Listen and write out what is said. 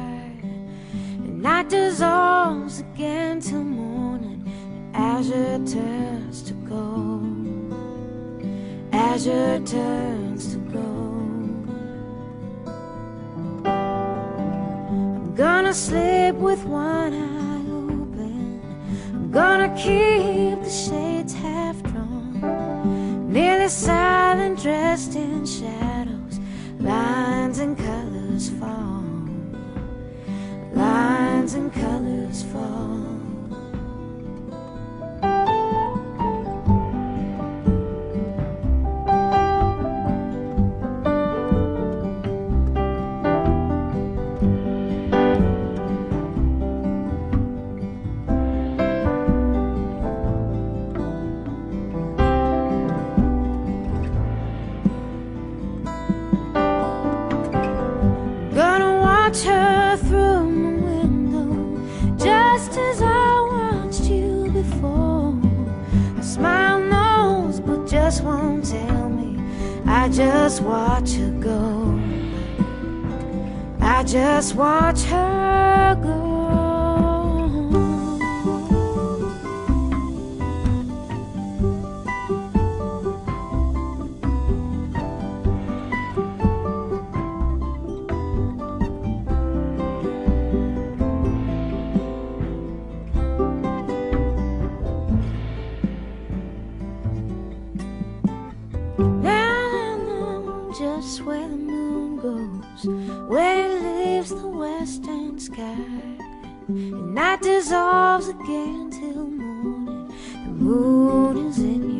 And night dissolves again till morning. Azure turns to gold. Azure turns to gold. I'm gonna sleep with one eye open. I'm gonna keep the shades half drawn. Nearly silent, dressed in shadows. Lines and colors fall. Lines and colors fall. Watch her through my window, just as I watched you before. A smile knows, but just won't tell me. I just watch her go. I just watch her go. Just where the moon goes, where it leaves the western sky, and night dissolves again till morning. The moon is in